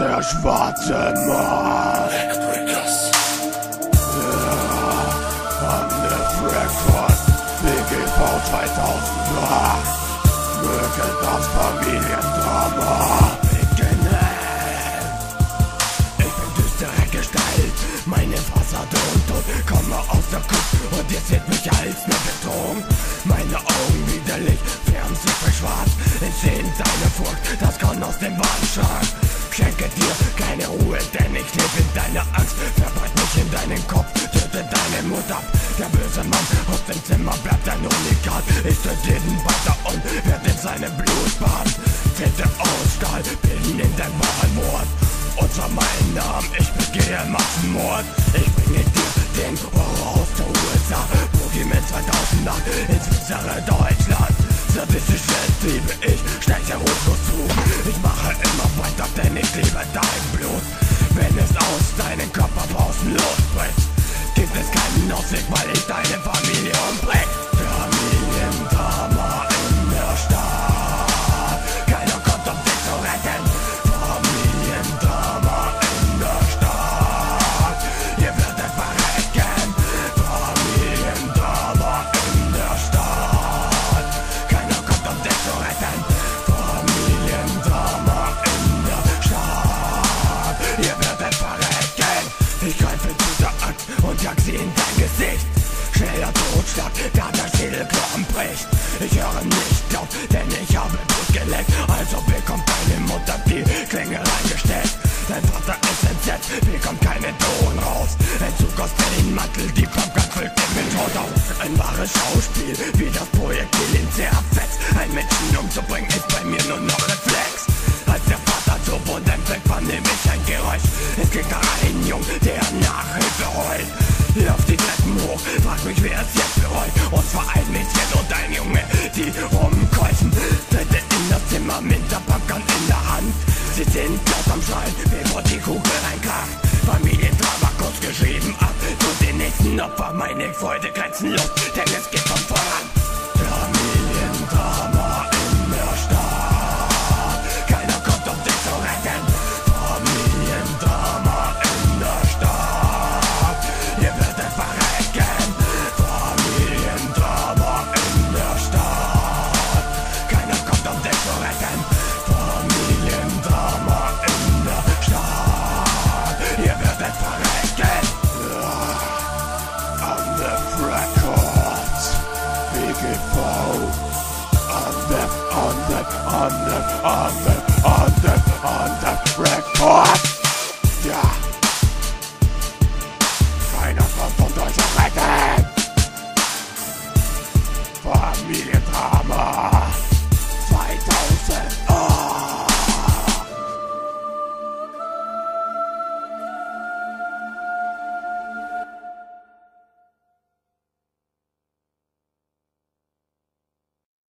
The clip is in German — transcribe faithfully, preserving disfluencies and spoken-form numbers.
Der schwarze Mann. Ja, Hanef Records, B G V zweitausendacht. Möge das Familiendrama beginnen. Ich bin düstere Gestalt, meine Fassade und Tod komme aus der Kopf und ihr seht mich als ne Bedrohung. Meine Augen widerlich, färben sich verschwarzt, entstehen deine Furcht, das kann aus dem Wandschrank. Schenke dir keine Ruhe, denn ich lebe in deiner Angst. Verbreite mich in deinen Kopf, töte deine Mut ab. Der böse Mann aus dem Zimmer bleibt ein Unikat. Ich töte jeden weiter und werde in seinem Blut baden. Zählte aus Stahl bilden in dein wahren Mord. Und zwar meinen Namen, ich begehe Massenmord. Ich bringe dir den Horror aus der U S A. Boogeyman zweitausendacht ins bizarre Deutschland. Sadistische liebe ich, steche rutlos zu. Ich mache immer weiter, denn ich liebe dein Blut. Wenn es aus deinen Körper pausenlos bricht, gibt es keinen Ausweg, weil ich deine Familie umbring. Familiendrama in der Stadt. Keiner kommt, um dich zu retten. Familiendrama in der Stadt. Ihr werdet verrecken. Familiendrama in der Stadt. Keiner kommt, um dich zu retten. Familiendrama in der Stadt. Ihr werdet verrecken. Ich greife zu der Axt und jag sie in dein Gesicht. Schneller Totschlag, da der Schädelknochen bricht. Ich höre nicht auf, denn ich habe Blut geleckt. Also bekommt deine Mutter die Klinge reingesteckt. Dein Vater ist entsetzt, bekommt keine Ton raus. Ein Zug aus den Mantel, die Pumpgun füllt den mit Tod aus. Ein wahres Schauspiel, wie das Projektil ihn zerfetzt. Ein Menschen umzubringen ist bei mir nur noch Reflex. Als der Vater zu Boden fällt, vernehme ich ein Geräusch. Es klingt nach einem Jungen, der Nachhilfe heult. Lauf die Treppen hoch, frag mich, wer es jetzt bereut. Und zwar ein Mädchen und ein Junge, die rumkreuzen. Trete in das Zimmer mit der Pumpgun in der Hand. Sie sind laut am Schreien, bevor die Kugel reinkracht. Familiendrama kurz geschrieben ab zu den nächsten Opfer. Meine Freude grenzenlos, denn es geht von voran. Familiendrama in der Stadt. Keiner kommt, um dich zu retten. Familiendrama in der Stadt. Ihr werdet verrecken. Familiendrama in der Stadt. Keiner kommt, um dich zu retten. Familiendrama in der Stadt. Ihr werdet verrecken. Hanef Records, B G V. Hanef, Hanef, Hanef, Hanef, Hanef, Hanef Records. Ja. Keiner kommt, um euch zu retten. Familiendrama.